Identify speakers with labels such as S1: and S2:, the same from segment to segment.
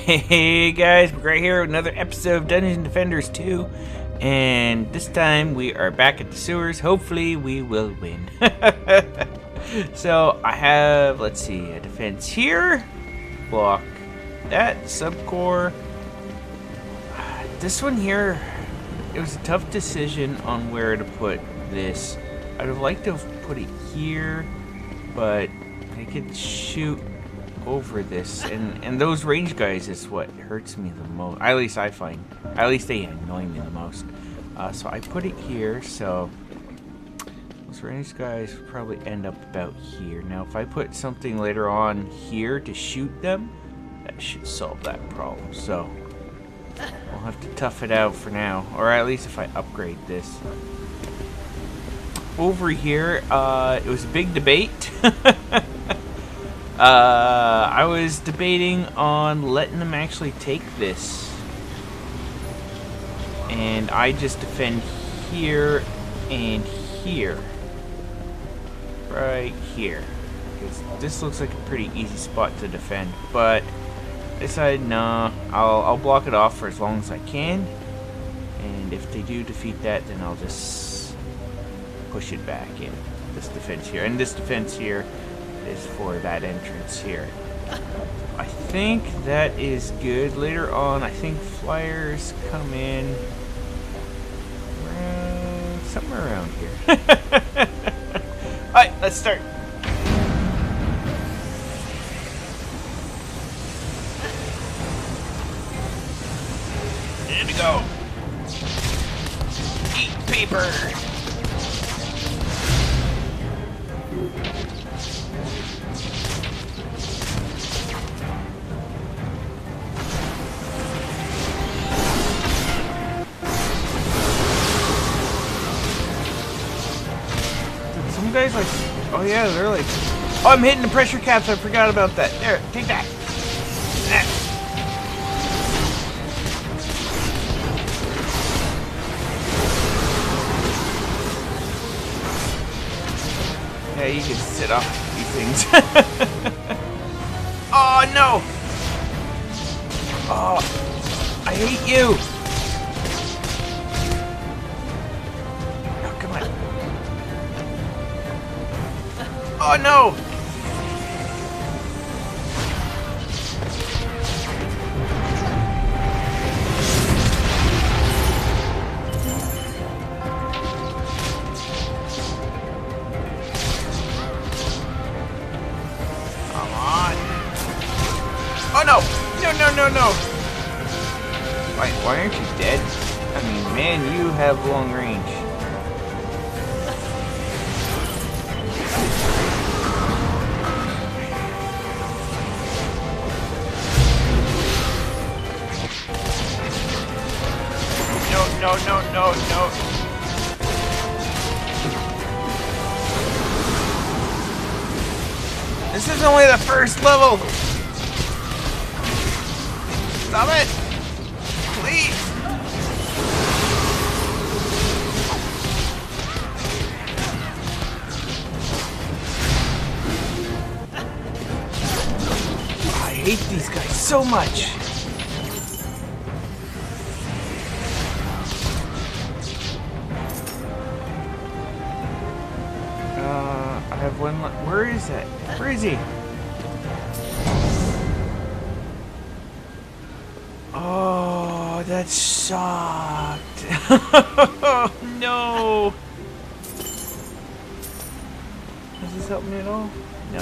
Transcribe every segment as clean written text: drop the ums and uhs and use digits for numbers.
S1: Hey guys, we're right here with another episode of Dungeon Defenders 2, and this time we are back at the sewers. Hopefully we will win. So I have, let's see, a defense here, block that, subcore. This one here, it was a tough decision on where to put this. I'd have liked to have put it here, but I could shoot over this, and those range guys is what hurts me the most. At least I find. At least they annoy me the most. So I put it here, so those range guys will probably end up about here. Now if I put something later on here to shoot them, that should solve that problem. So we'll have to tough it out for now, or at least if I upgrade this. Over here, it was a big debate. I was debating on letting them actually take this, and I just defend here and here, right here, because this looks like a pretty easy spot to defend. But I decided, nah, I'll block it off for as long as I can, and if they do defeat that, then I'll just push it back in. This defense here, and this defense here is for that entrance here. I think that is good. Later on, I think flyers come in somewhere around here. Alright, let's start. Here we go. Eat paper. Guys like, oh yeah, they're like, oh, I'm hitting the pressure caps, I forgot about that. There, take that. Yeah, you can sit off these things. Oh no! Oh, I hate you! Oh, come on. Oh no! Come on! Oh no! No! Why aren't you dead? I mean, man, you have long range. No. This is only the first level. Stop it. Please. I hate these guys so much. I have one. Where is it? Where is he? Oh, that sucked. Oh, no. Does this help me at all? No.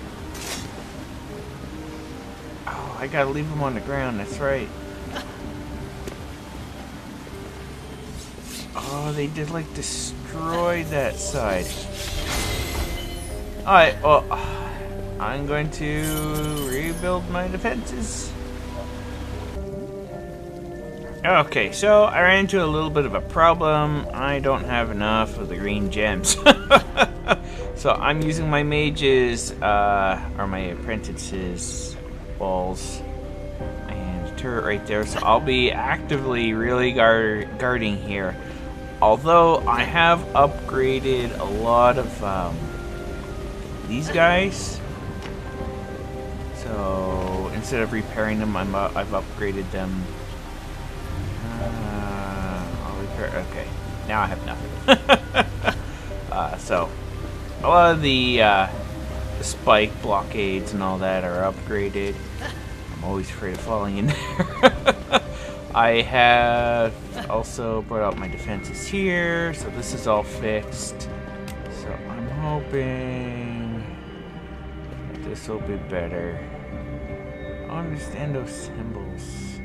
S1: Oh, I gotta leave him on the ground. That's right. Oh, they did like destroy that side. Alright, well, I'm going to rebuild my defenses. Okay, so I ran into a little bit of a problem. I don't have enough of the green gems. So I'm using my mages, or my apprentices, balls, and a turret right there. So I'll be actively really guarding here. Although I have upgraded a lot of these guys. So instead of repairing them, I've upgraded them. I'll repair. Okay, now I have nothing. So a lot of the spike blockades and all that are upgraded. I'm always afraid of falling in there. I have also brought out my defenses here, so this is all fixed. So I'm hoping that this will be better. I don't understand those symbols.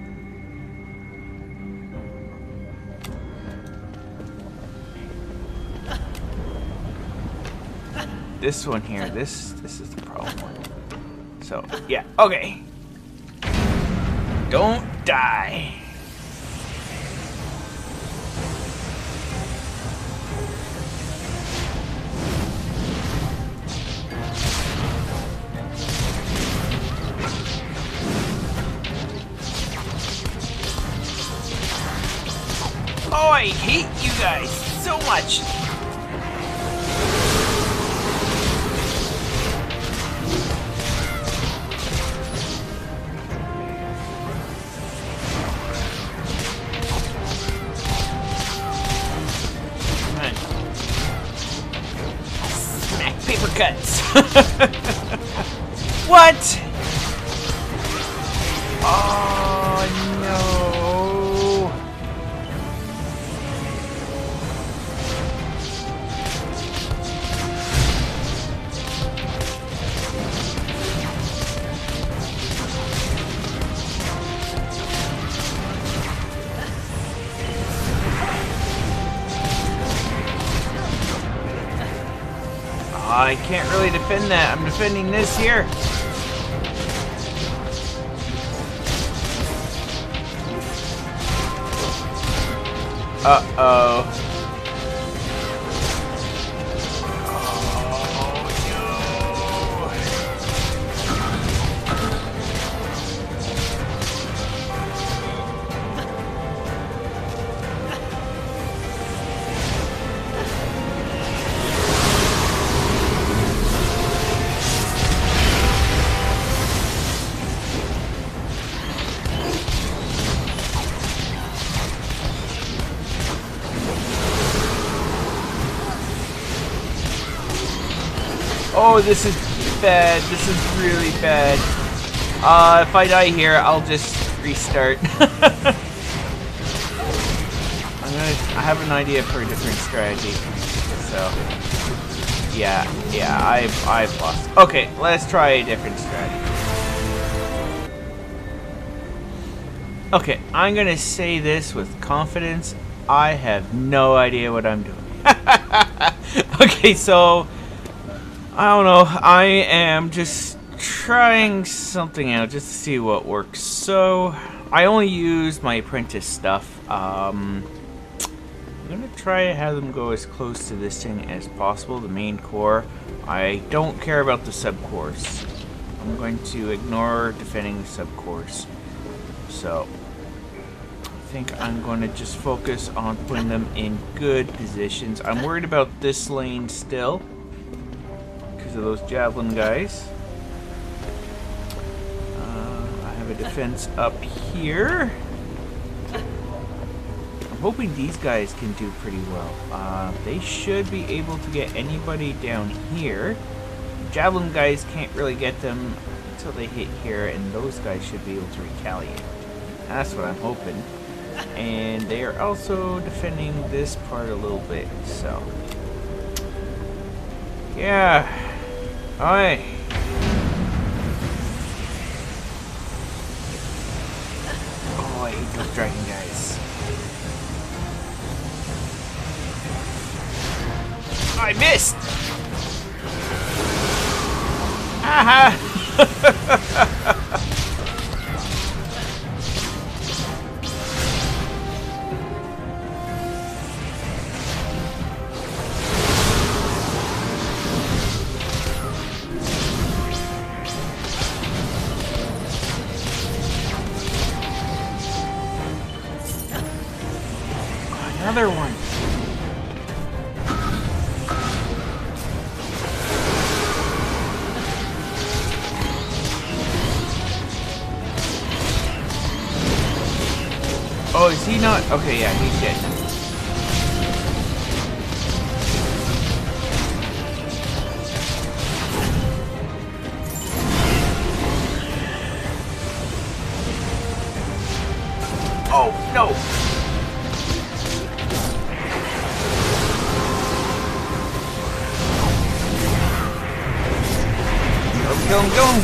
S1: This one here, this is the problem one. So yeah, okay. Don't die. Oh, I hate you guys so much. Come on. Smack paper cuts. What? Oh, no. I can't really defend that. I'm defending this here. Uh-oh. Oh, this is bad. This is really bad. If I die here, I'll just restart. I have an idea for a different strategy. So, yeah, I've lost. Okay, let's try a different strategy. Okay, I'm gonna say this with confidence. I have no idea what I'm doing. Okay, so I don't know. I am just trying something out just to see what works. So I only use my Apprentice stuff. I'm gonna try to have them go as close to this thing as possible, the main core. I don't care about the subcores. I'm going to ignore defending the subcores. So I think I'm going to just focus on putting them in good positions. I'm worried about this lane still because of those javelin guys. I have a defense up here. I'm hoping these guys can do pretty well. They should be able to get anybody down here. Javelin guys can't really get them until they hit here, and those guys should be able to retaliate. That's what I'm hoping. And they are also defending this part a little bit, so yeah. Alright. Oh, I hate those dragon guys. I missed! Aha! Another one. Oh, is he not? Okay, yeah, he's dead. Oh, no! Kill him, kill him!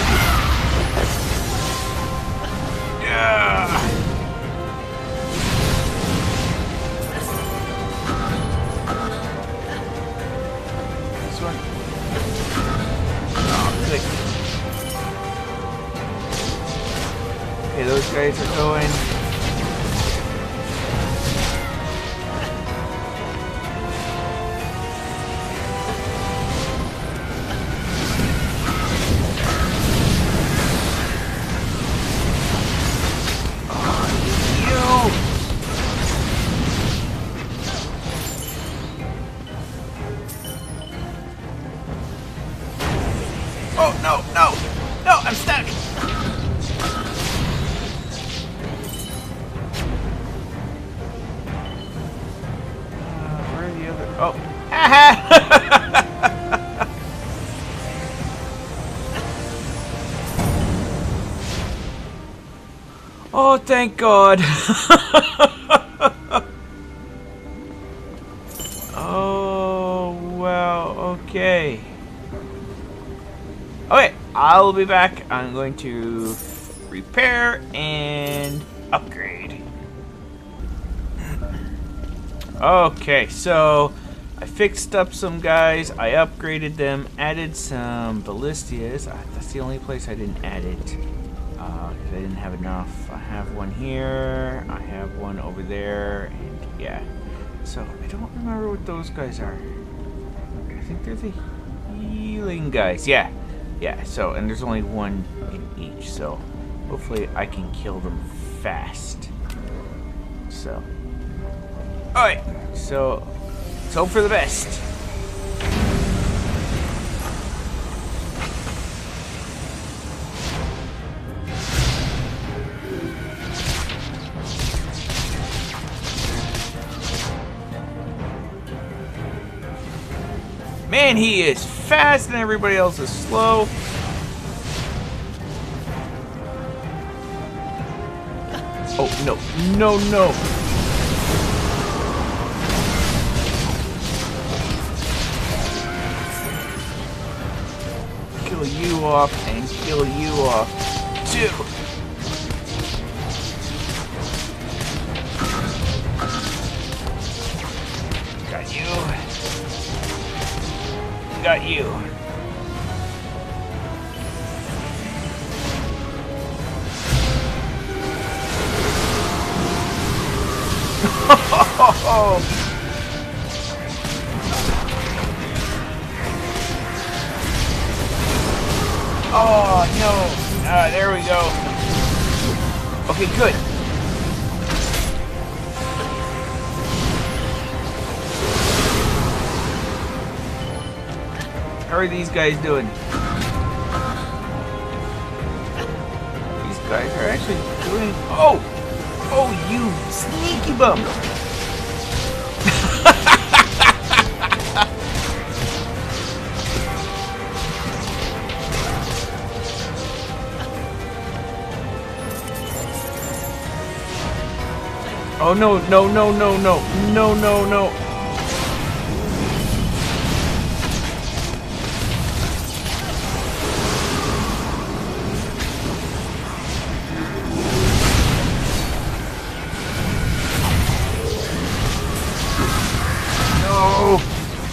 S1: Yeah! This one. Oh, good. Okay, those guys are going. Oh, no, no! No, I'm stuck! Where are the other... Oh! Oh, thank God! Oh, well, okay. Okay, I'll be back. I'm going to repair and upgrade. Okay, so I fixed up some guys. I upgraded them, added some ballistias. That's the only place I didn't add it because I didn't have enough. I have one here. I have one over there, and yeah. So I don't remember what those guys are. I think they're the healing guys. Yeah. Yeah, so, and there's only one in each, so hopefully I can kill them fast. So, alright, so let's hope for the best. Man, he is fast and everybody else is slow. Oh, no. No, no. Kill you off and kill you off, too. Got you. Got you. Oh no! There we go. Okay, good. How are these guys doing? These guys are actually doing... Oh! Oh, you sneaky bum! Oh no, no, no, no, no, no, no, no. No.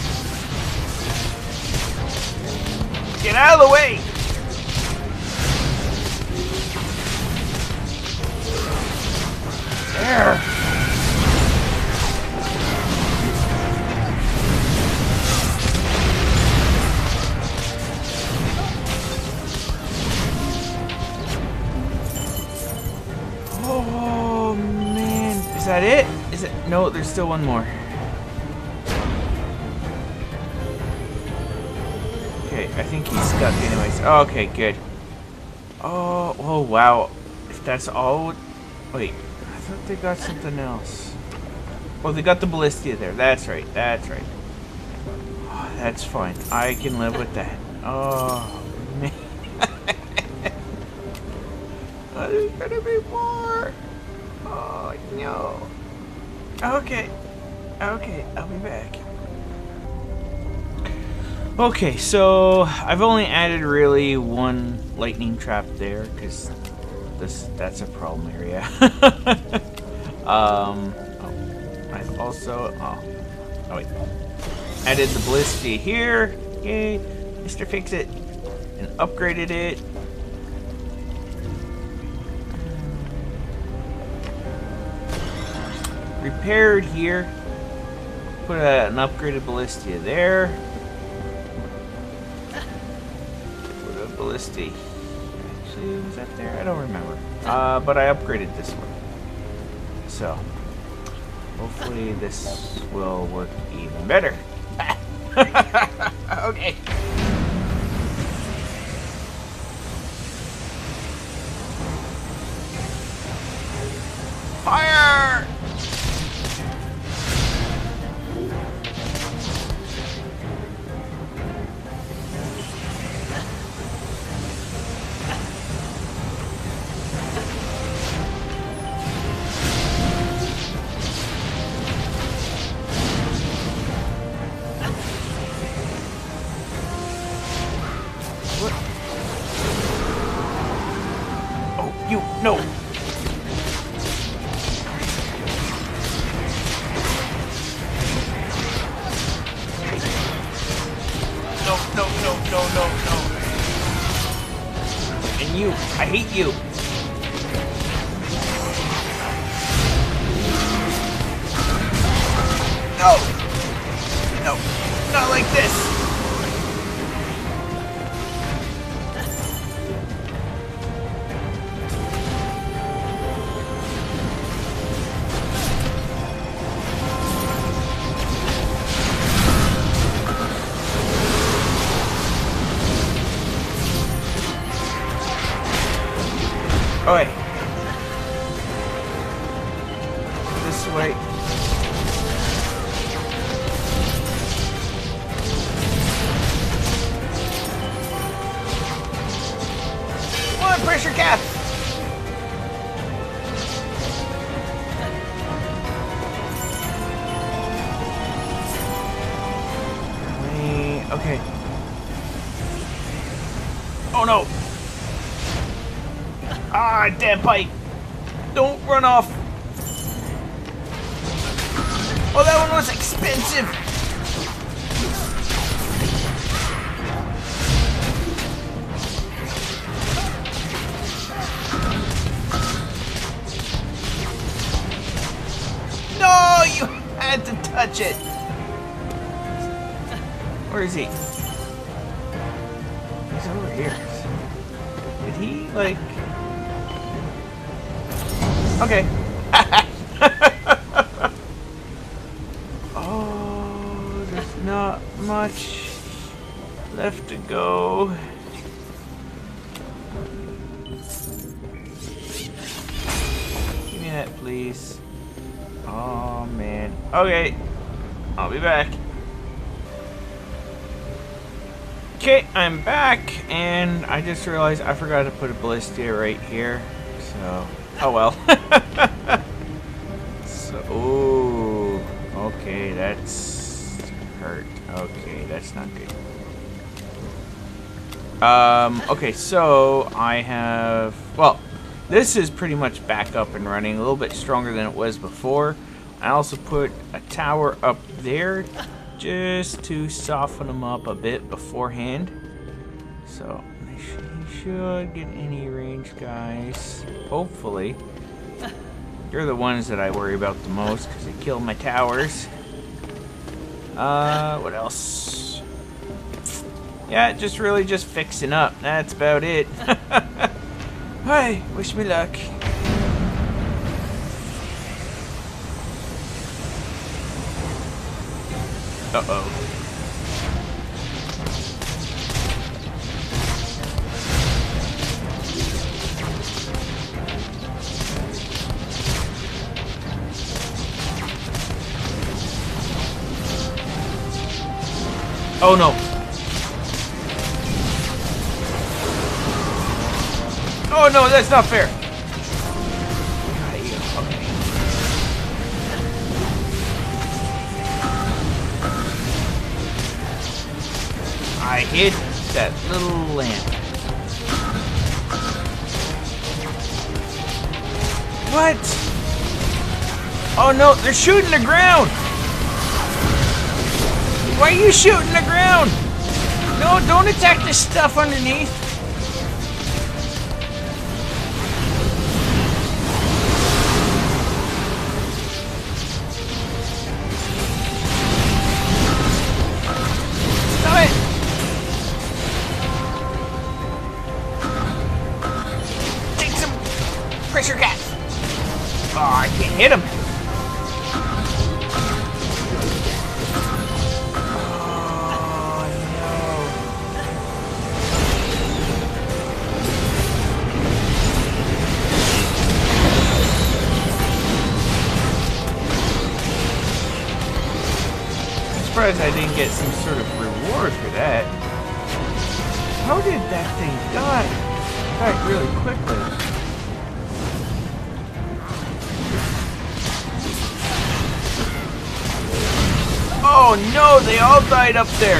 S1: Get out of the way. There. Oh man, is that it? Is it? No, there's still one more. Okay, I think he's stuck anyways. Oh, okay, good. Oh, oh wow. If that's all, wait, I thought they got something else. Oh, they got the ballista there. That's right. That's right. Oh, that's fine. I can live with that. Oh, man. Oh, there's gonna be more. Oh, no. Okay. Okay, I'll be back. Okay, so I've only added really one lightning trap there because that's a problem area. I've also oh wait, added the ballista here. Yay, Mr. Fix It, and upgraded it. Repaired here. Put an upgraded ballista there. Put a ballista. Actually, was that there? I don't remember. But I upgraded this one. So, hopefully this will work even better. Okay. Fire! You, no! No. And you, I hate you. No, not like this. Oi. This way. Come on, pressure cap. Okay. Oh no. Ah, damn pipe! Don't run off! Oh, that one was expensive! No, you had to touch it! Where is he? He's over here. Did he, like... Okay. Oh, there's not much left to go. Give me that, please. Oh, man. Okay. I'll be back. Okay, I'm back, and I just realized I forgot to put a ballista right here. So... oh well. So, ooh, okay, that's hurt. Okay, that's not good. Okay, so I have, well, this is pretty much back up and running, a little bit stronger than it was before. I also put a tower up there just to soften them up a bit beforehand. So he should get any range, guys. Hopefully. You're the ones that I worry about the most because they kill my towers. What else? Yeah, just fixing up. That's about it. Hi, wish me luck. Uh-oh. Oh no. Oh no, that's not fair. Okay. I hit that little lamp. What? Oh no, they're shooting the ground! Why are you shooting the ground? No, don't attack the stuff underneath. Stop it! Take some pressure gas. Oh, I can't hit him. I'm surprised I didn't get some sort of reward for that. How did that thing die? It died really quickly. Oh no, they all died up there.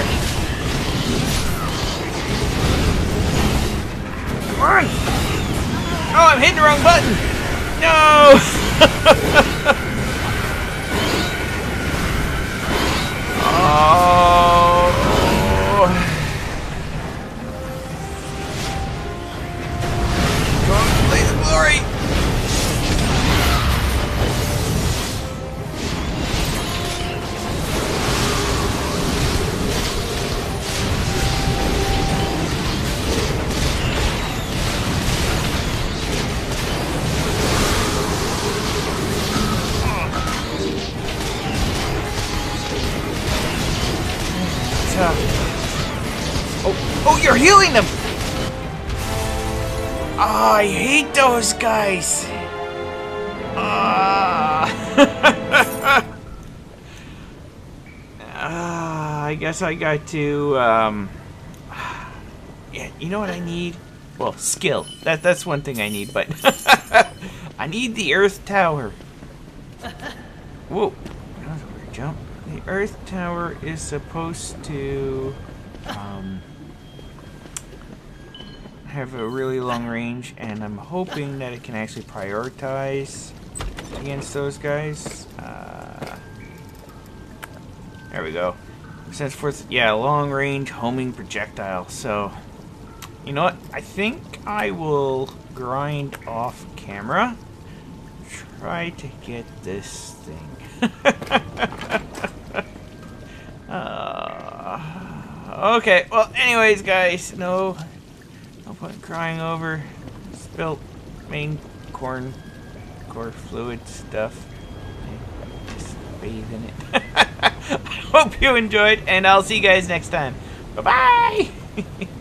S1: Run! Oh, I'm hitting the wrong button. No! Oh. Come on, play the glory. Oh, you're healing them! Oh, I hate those guys! I guess I got to, yeah, you know what I need? Well, skill. That's one thing I need, but I need the Earth Tower. Whoa, that was a weird jump. The Earth Tower is supposed to, have a really long range, and I'm hoping that it can actually prioritize against those guys. There we go. Sends forth, yeah, long range homing projectile. So, you know what? I think I will grind off camera. Try to get this thing. Okay, well, anyways, guys, no point crying over spilt main core fluid stuff. Just bathe in it. I hope you enjoyed, and I'll see you guys next time. Bye-bye!